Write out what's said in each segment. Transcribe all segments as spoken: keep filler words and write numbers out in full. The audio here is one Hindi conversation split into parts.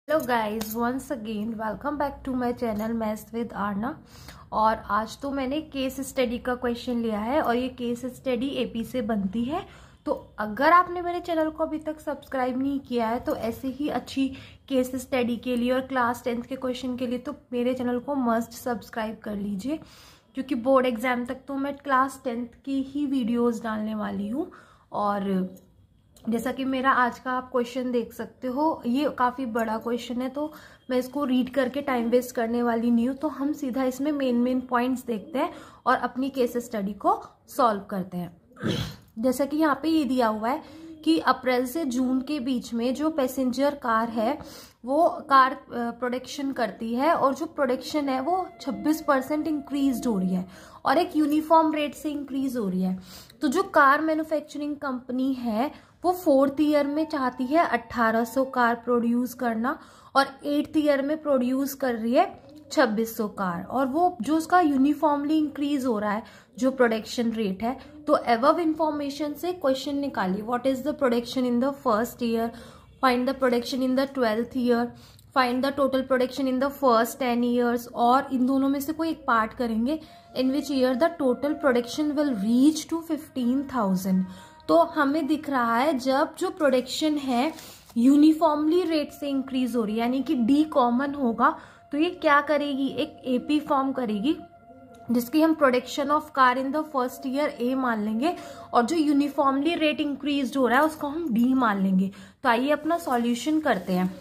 Hello guys, once again welcome back to my channel maths with Aarna. और आज तो मैंने केस स्टडी का क्वेश्चन लिया है और ये केस स्टडी एपी से बनती है। तो अगर आपने मेरे चैनल को अभी तक सब्सक्राइब नहीं किया है तो ऐसे ही अच्छी केस स्टडी के लिए और क्लास टेंथ के क्वेश्चन के लिए तो मेरे चैनल को मस्ट सब्सक्राइब कर लीजिए, क्योंकि बोर्ड एग्जाम तक तो मैं क्लास टेंथ की ही वीडियोज़ डालने वाली हूँ। और जैसा कि मेरा आज का आप क्वेश्चन देख सकते हो, ये काफ़ी बड़ा क्वेश्चन है तो मैं इसको रीड करके टाइम वेस्ट करने वाली नहीं हूँ। तो हम सीधा इसमें मेन मेन पॉइंट्स देखते हैं और अपनी केस स्टडी को सॉल्व करते हैं। जैसा कि यहाँ पे ये दिया हुआ है कि अप्रैल से जून के बीच में जो पैसेंजर कार है वो कार प्रोडक्शन करती है और जो प्रोडक्शन है वो छब्बीस परसेंट इंक्रीज हो रही है और एक यूनिफॉर्म रेट से इंक्रीज हो रही है। तो जो कार मैन्युफैक्चरिंग कंपनी है वो फोर्थ ईयर में चाहती है अठारह सौ कार प्रोड्यूस करना और एट्थ ईयर में प्रोड्यूस कर रही है छब्बीस सौ कार, और वो जो उसका यूनिफॉर्मली इंक्रीज हो रहा है जो प्रोडक्शन रेट है। तो एबव इंफॉर्मेशन से क्वेश्चन निकालिए। What is the production in the first year, find the production in the twelfth year, find the total production in the first ten years, और इन दोनों में से कोई एक पार्ट करेंगे in which year the total production will reach to fifteen thousand. तो हमें दिख रहा है जब जो प्रोडक्शन है यूनिफॉर्मली रेट से इंक्रीज हो रही है, यानी कि डी कॉमन होगा, तो ये क्या करेगी, एक एपी फॉर्म करेगी जिसकी हम production of car in the first year A मान लेंगे और जो यूनिफॉर्मली रेट इंक्रीज हो रहा है उसको हम डी मान लेंगे। तो आइए अपना सॉल्यूशन करते हैं।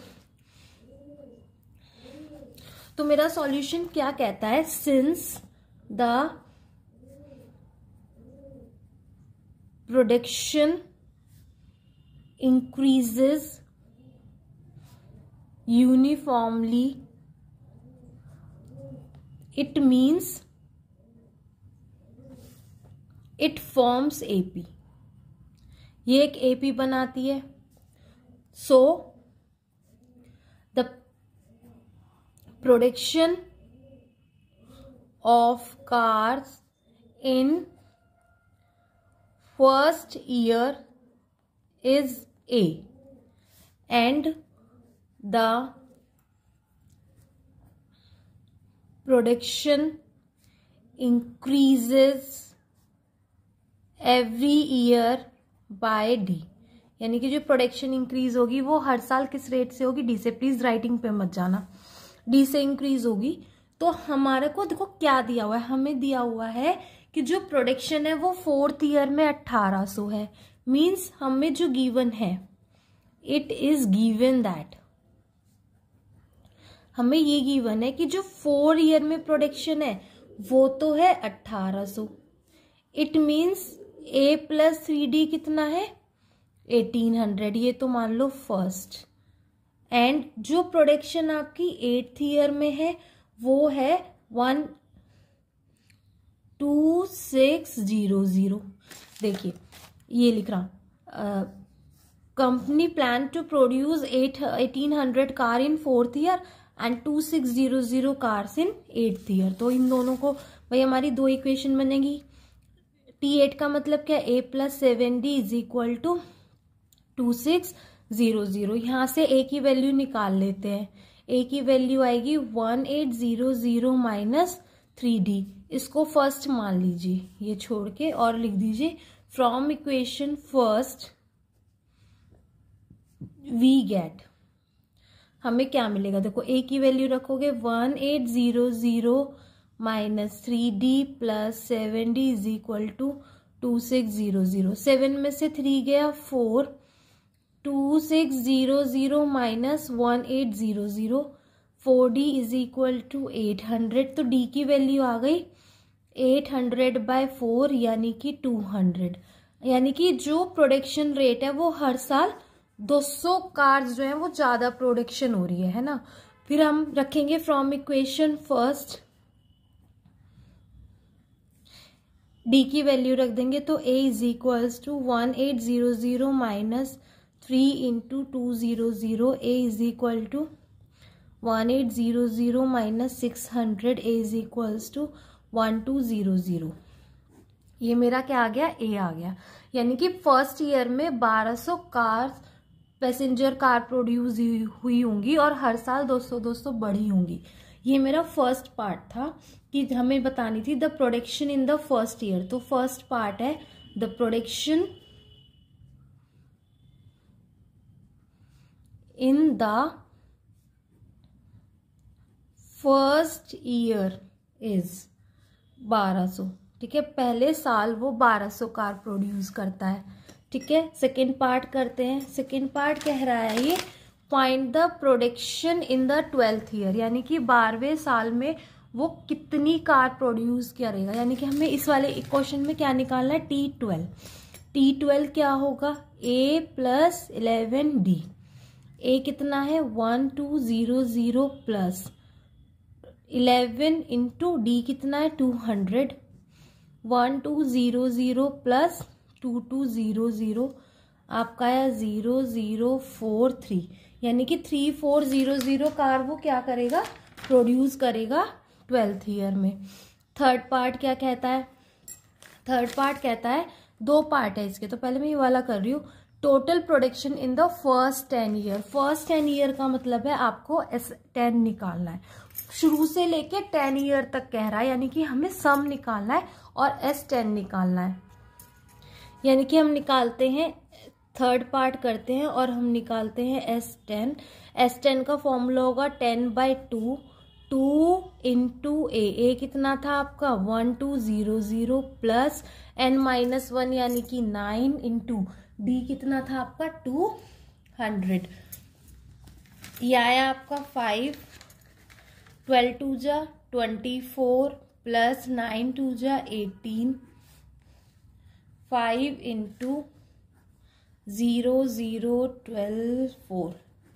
तो मेरा सॉल्यूशन क्या कहता है, since the production increases uniformly, it means it forms A P। ये एक A P बनाती है। So the production of cars in first year is A and the production increases every year by D। यानी कि जो प्रोडक्शन इंक्रीज होगी वो हर साल किस रेट से होगी, डी से। प्लीज राइटिंग पे मत जाना, डी से इंक्रीज होगी। तो हमारे को देखो क्या दिया हुआ है, हमें दिया हुआ है कि जो प्रोडक्शन है वो फोर्थ ईयर में अट्ठारह सौ है। मीन्स हमें जो गिवन है, इट इज गिवन दैट, हमें ये गिवन है कि जो फोर ईयर में प्रोडक्शन है वो तो है अट्ठारह सौ। It means A plus three D कितना है, एटीन हंड्रेड, ये तो मान लो फर्स्ट। एंड जो प्रोडक्शन आपकी एट्थ ईयर में है वो है one two six zero zero. देखिए ये लिख रहा, company plan to produce at eighteen hundred car in fourth year and two six zero zero cars in eighth year. तो इन दोनों को भाई हमारी दो इक्वेशन बनेगी। टी एट का मतलब क्या, A plus seven D is equal to two six zero zero. यहाँ से ए की वैल्यू निकाल लेते हैं। ए की वैल्यू आएगी one eight zero zero minus three D. इसको फर्स्ट मान लीजिए ये छोड़ के और लिख दीजिए from equation first we get, हमें क्या मिलेगा, देखो ए की वैल्यू रखोगे one eight zero zero minus three D plus seven D is equal to two six zero zero. Seven में से थ्री गया four, two six zero zero minus one eight zero zero, four D is equal to eight hundred. तो डी की वैल्यू आ गई एट हंड्रेड बाय फोर यानी कि टू हंड्रेड। यानी कि जो प्रोडक्शन रेट है वो हर साल दो सौ कार्स जो है वो ज्यादा प्रोडक्शन हो रही है है ना। फिर हम रखेंगे फ्रॉम इक्वेशन फर्स्ट डी की वैल्यू रख देंगे, तो A is equals to one eight zero zero minus three into two zero zero, A is equal to one eight zero zero minus six hundred, A is equals to one two zero zero. ये मेरा क्या आ गया, ए आ गया। यानी कि फर्स्ट ईयर में बारह सौ कार्स पैसेंजर कार प्रोड्यूस हुई होंगी और हर साल दो सौ दो सौ बढ़ी होंगी। ये मेरा फर्स्ट पार्ट था कि हमें बतानी थी the production in the first year. तो फर्स्ट पार्ट है the production in the first year is बारह सौ। ठीक है, पहले साल वो बारह सौ कार प्रोड्यूस करता है। ठीक है, सेकेंड पार्ट करते हैं। सेकेंड पार्ट कह रहा है ये find the production in the twelfth year, यानी कि बारहवें साल में वो कितनी कार प्रोड्यूस करेगा। यानी कि हमें इस वाले क्वेश्चन में क्या निकालना है, टी ट्वेल्व। टी ट्वेल्व क्या होगा, A plus eleven D. A कितना है, one two zero zero plus eleven into D कितना है, two hundred. One two zero zero plus two two zero zero आपका है जीरो जीरो फोर थ्री, यानी कि three four zero zero car वो क्या करेगा, प्रोड्यूस करेगा ट्वेल्थ ईयर में। थर्ड पार्ट क्या कहता है, थर्ड पार्ट कहता है, दो पार्ट है इसके, तो पहले मैं ये वाला कर रही हूँ। Total production in the first ten year. First ten year का मतलब है आपको एस टेन निकालना है, शुरू से लेके टेन ईयर तक कह रहा है, यानी कि हमें सम निकालना है और एस टेन निकालना है। यानी कि हम निकालते हैं, थर्ड पार्ट करते हैं और हम निकालते हैं एस टेन। एस टेन का फॉर्मूला होगा ten by two, two into A. A कितना था आपका, one two zero zero plus N minus one यानी कि नाइन इंटू डी कितना था आपका, टू हंड्रेड। ये आया आपका फाइव, ट्वेल्व टू जा twenty four plus nine two जा eighteen, five into zero zero twelve four,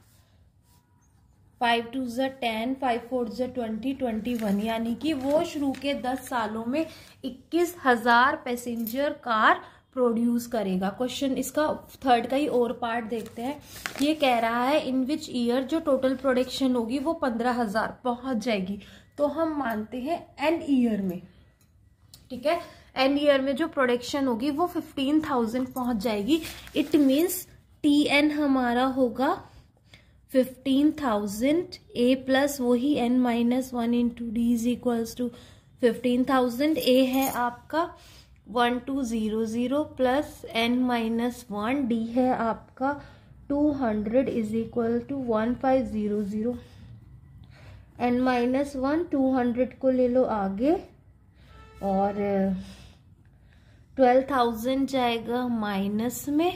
five two जा टेन, फाइव फोर जा ट्वेंटी, ट्वेंटी वन। यानी कि वो शुरू के दस सालों में इक्कीस हजार पैसेंजर कार प्रोड्यूस करेगा। क्वेश्चन इसका थर्ड का ही और पार्ट देखते हैं। ये कह रहा है इन विच ईयर जो टोटल प्रोडक्शन होगी वो पंद्रह हजार पहुंच जाएगी। तो हम मानते हैं एन ईयर में, ठीक है, एन ईयर में जो प्रोडक्शन होगी वो फिफ्टीन थाउजेंड पहुंच जाएगी। इट मीन्स टी एन हमारा होगा फिफ्टीन थाउजेंड, ए प्लस वही n minus one into d is equals to fifteen thousand. A है आपका one two zero zero plus N minus one, d है आपका two hundred is equal to one five zero zero. N minus one, two hundred को ले लो आगे और ट्वेल्व थाउजेंड जाएगा माइनस में,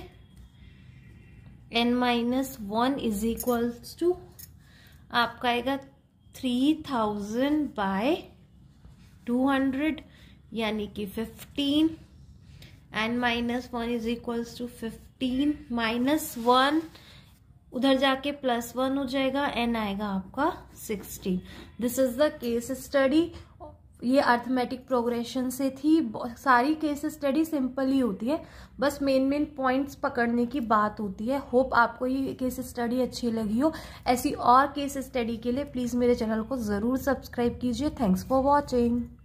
n minus one is equals to आपका आएगा three thousand by two hundred यानी कि fifteen, n minus one is equals to fifteen, minus one उधर जाके प्लस वन हो जाएगा, एन आएगा आपका sixteen. This is the case study. ये अर्थमेटिक प्रोग्रेशन से थी। सारी केस स्टडी सिंपल ही होती है, बस मेन मेन पॉइंट्स पकड़ने की बात होती है। होप आपको ये केस स्टडी अच्छी लगी हो। ऐसी और केस स्टडी के लिए प्लीज मेरे चैनल को जरूर सब्सक्राइब कीजिए। Thanks for watching.